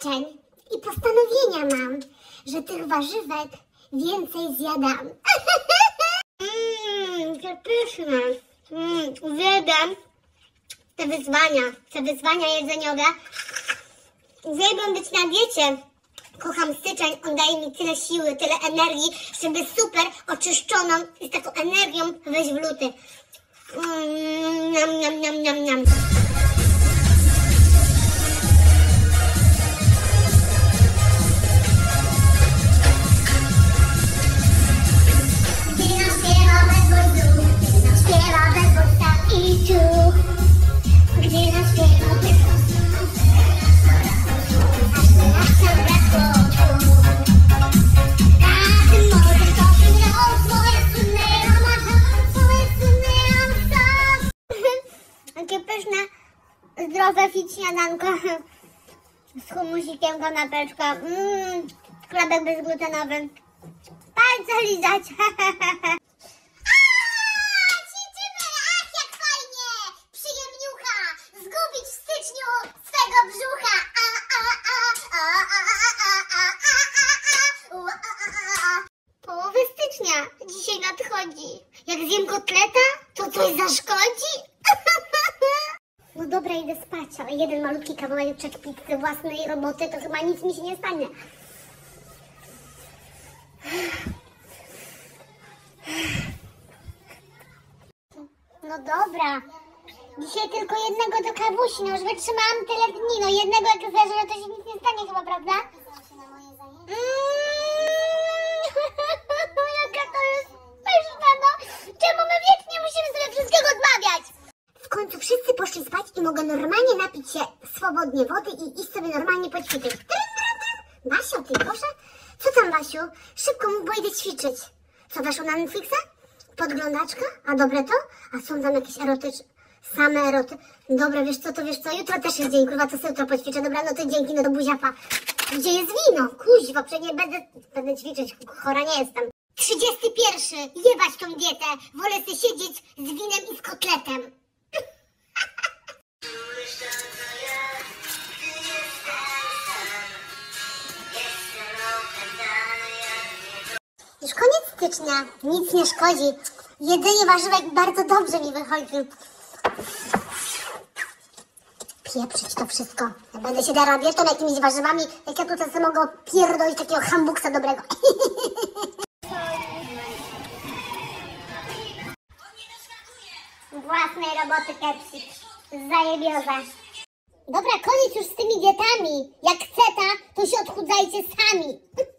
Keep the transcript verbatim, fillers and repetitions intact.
oświadczeń i postanowienia mam, że tych warzywek więcej zjadam. Mmm, to pyszne. Mmm, uwielbiam te wyzwania, te wyzwania jedzeniowe. Uwielbiam być na diecie. Kocham styczeń, on daje mi tyle siły, tyle energii, żeby super oczyszczoną i z taką energią wejść w luty. Mm, niam, niam, niam, niam, niam. Gdy nam śpiewa bez głosu, gdy nam śpiewa bez głosu i czuł. Gdy nam śpiewa bez głosu, aż na sam brakło. Takie pyszne, zdrowe fit śniadanko z humusikiem, kanapeczka, mmm, chlebek bezglutenowy. Palce lizać. Ćwiczymy, ach jak fajnie! Przyjemniucha! Zgubić w styczniu swego brzucha! A, a, a, a, a, a, a, a, a. Połowy stycznia dzisiaj nadchodzi. Jak zjem kotleta, to coś zaszkodzi? No dobra, idę spać, ale jeden malutki kawałeczek pizzy własnej roboty, to chyba nic mi się nie stanie. No dobra. Dzisiaj tylko jednego do kawusi, no już wytrzymałam tyle dni, no jednego jak zleży, to się nic nie stanie chyba, prawda? Mm, jaka to jest pyszna, no! Czemu my wiecznie musimy sobie wszystkiego odmawiać? W końcu wszyscy poszli spać i mogę normalnie napić się swobodnie wody i iść sobie normalnie poćwiczyć. Basiu, ty proszę? Co tam, Basiu? Szybko mów, bo idę ćwiczyć. Co, weszło na Netflixa? Podglądaczka? A dobre to? A są tam jakieś erotyczne? Same eroty. Dobra, wiesz co, to wiesz co? Jutro też jest dzień, kurwa, to sobie jutro poćwiczę. Dobra, no to dzięki, no to buziapa. Gdzie jest wino? Kuźwa, przecież nie będę, będę ćwiczyć, chora nie jestem. trzydziesty pierwszy. Jebać tą dietę. Wolę sobie siedzieć z winem i z kotletem. Już koniec stycznia. Nic nie szkodzi. Jedzenie warzywek bardzo dobrze mi wychodzi. Pieprzyć to wszystko. Ja będę się darła wieczorem jakimiś warzywami, jak ja tutaj sobie mogę pierdolić takiego hambuksa dobrego. Własnej roboty kepsik. Zajebioza. Dobra, koniec już z tymi dietami. Jak chce ta, to się odchudzajcie sami.